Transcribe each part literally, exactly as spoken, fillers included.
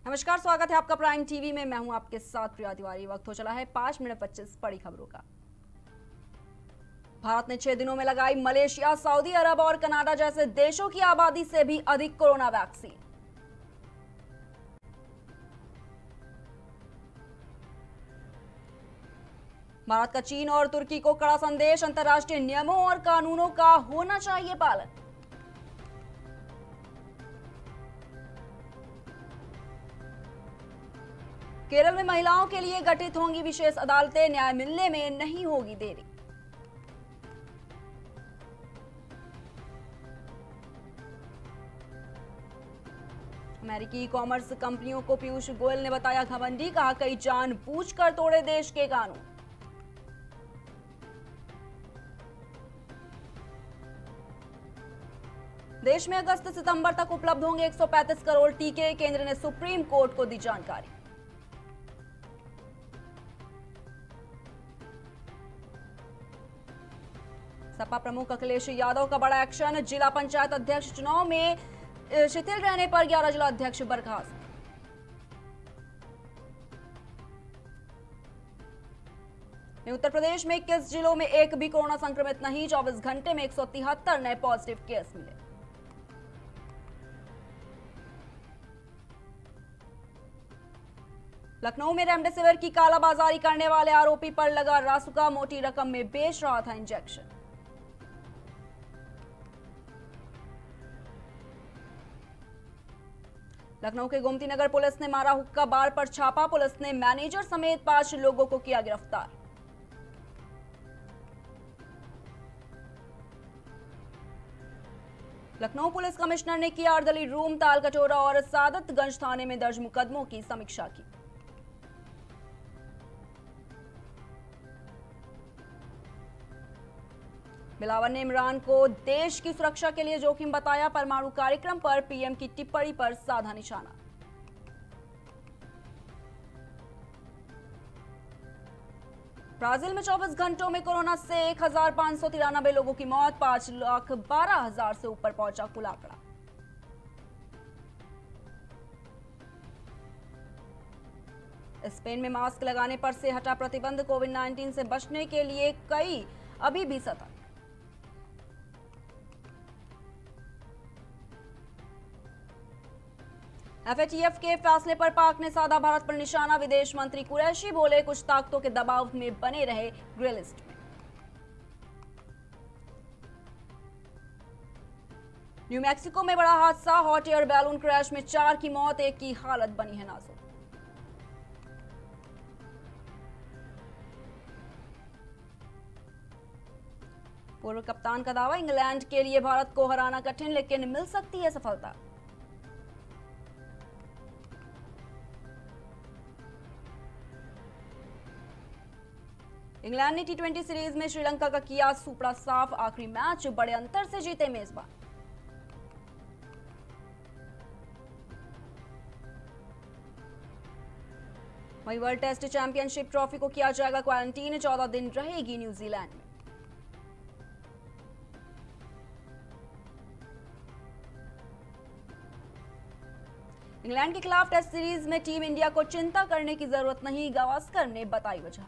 नमस्कार, स्वागत है आपका प्राइम टीवी में। मैं हूं आपके साथ प्रिया तिवारी। वक्त हो चला है पांच मिनट पच्चीस बड़ी खबरों का। भारत ने छह दिनों में लगाई मलेशिया, सऊदी अरब और कनाडा जैसे देशों की आबादी से भी अधिक कोरोना वैक्सीन। भारत का चीन और तुर्की को कड़ा संदेश, अंतर्राष्ट्रीय नियमों और कानूनों का होना चाहिए पालन। केरल में महिलाओं के लिए गठित होंगी विशेष अदालतें, न्याय मिलने में नहीं होगी देरी। अमेरिकी कॉमर्स कंपनियों को पीयूष गोयल ने बताया घमंडी, कहा कई जानबूझकर तोड़े देश के कानून। देश में अगस्त सितंबर तक उपलब्ध होंगे एक सौ पैंतीस करोड़ टीके, केंद्र ने सुप्रीम कोर्ट को दी जानकारी। सपा प्रमुख अखिलेश यादव का बड़ा एक्शन, जिला पंचायत अध्यक्ष चुनाव में शिथिल रहने पर ग्यारह जिला अध्यक्ष बर्खास्त। उत्तर प्रदेश में इक्कीस जिलों में एक भी कोरोना संक्रमित नहीं, चौबीस घंटे में एक सौ तिहत्तर नए पॉजिटिव केस मिले। लखनऊ में रेमडेसिविर की कालाबाजारी करने वाले आरोपी पर लगा रासुका, मोटी रकम में बेच रहा था इंजेक्शन। लखनऊ के गोमती नगर पुलिस ने मारा हुक्का बार पर छापा, पुलिस ने मैनेजर समेत पांच लोगों को किया गिरफ्तार। लखनऊ पुलिस कमिश्नर ने किया अर्दली रूम, ताल कटोरा और सादतगंज थाने में दर्ज मुकदमों की समीक्षा की। बिलावल ने इमरान को देश की सुरक्षा के लिए जोखिम बताया, परमाणु कार्यक्रम पर पीएम की टिप्पणी पर साधा निशाना। ब्राजील में चौबीस घंटों में कोरोना से एक हजार पांच सौ तिरानबे लोगों की मौत, पांच लाख बारह हजार से ऊपर पहुंचा कुल आंकड़ा। स्पेन में मास्क लगाने पर से हटा प्रतिबंध, कोविड नाइन्टीन से बचने के लिए कई अभी भी सतर्क। एफएटीएफ के फैसले पर पाक ने साधा भारत पर निशाना, विदेश मंत्री कुरैशी बोले कुछ ताकतों के दबाव में बने रहे ग्रे लिस्ट में। न्यू मैक्सिको में बड़ा हादसा, हॉट एयर बैलून क्रैश में चार की मौत, एक की हालत बनी है नाजुक। पूर्व कप्तान का दावा, इंग्लैंड के लिए भारत को हराना कठिन लेकिन मिल सकती है सफलता। इंग्लैंड ने टी ट्वेंटी सीरीज में श्रीलंका का किया सुपड़ा साफ, आखिरी मैच बड़े अंतर से जीते मेजबान। वहीं वर्ल्ड टेस्ट चैंपियनशिप ट्रॉफी को किया जाएगा क्वारंटीन, चौदह दिन रहेगी न्यूजीलैंड में। इंग्लैंड के खिलाफ टेस्ट सीरीज में टीम इंडिया को चिंता करने की जरूरत नहीं, गावस्कर ने बताई वजह।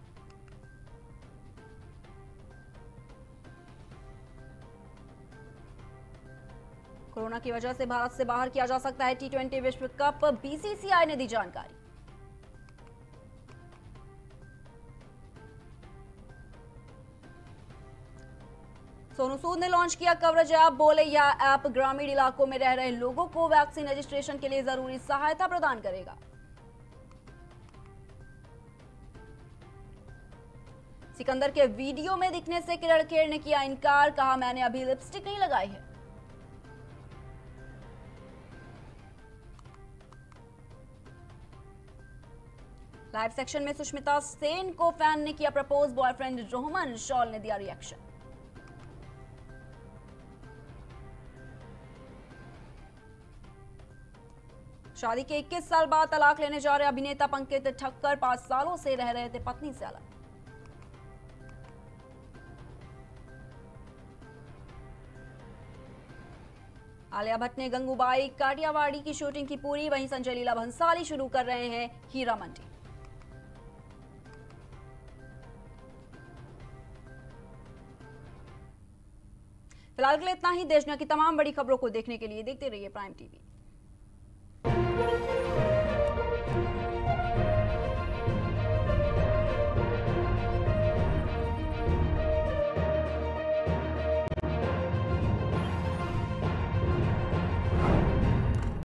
कोरोना की वजह से भारत से बाहर किया जा सकता है टी ट्वेंटी विश्व कप, बीसीसीआई ने दी जानकारी। सोनू सूद ने लॉन्च किया कवरेज ऐप, बोले यह ऐप ग्रामीण इलाकों में रह रहे लोगों को वैक्सीन रजिस्ट्रेशन के लिए जरूरी सहायता प्रदान करेगा। सिकंदर के वीडियो में दिखने से किरण खेर ने किया इनकार, कहा मैंने अभी लिपस्टिक नहीं लगाई है। लाइव सेक्शन में सुष्मिता सेन को फैन ने किया प्रपोज, बॉयफ्रेंड रोहमन शॉल ने दिया रिएक्शन। शादी के इक्कीस साल बाद तलाक लेने जा रहे अभिनेता पंकज ठक्कर पांच सालों से रह रहे थे पत्नी से अलग। आलिया भट्ट ने गंगूबाई काटियावाड़ी की शूटिंग की पूरी, वहीं संजय लीला भंसाली शुरू कर रहे हैं हीरा मंडी। फिलहाल के लिए इतना ही। देश दुनिया की तमाम बड़ी खबरों को देखने के लिए देखते रहिए प्राइम टीवी।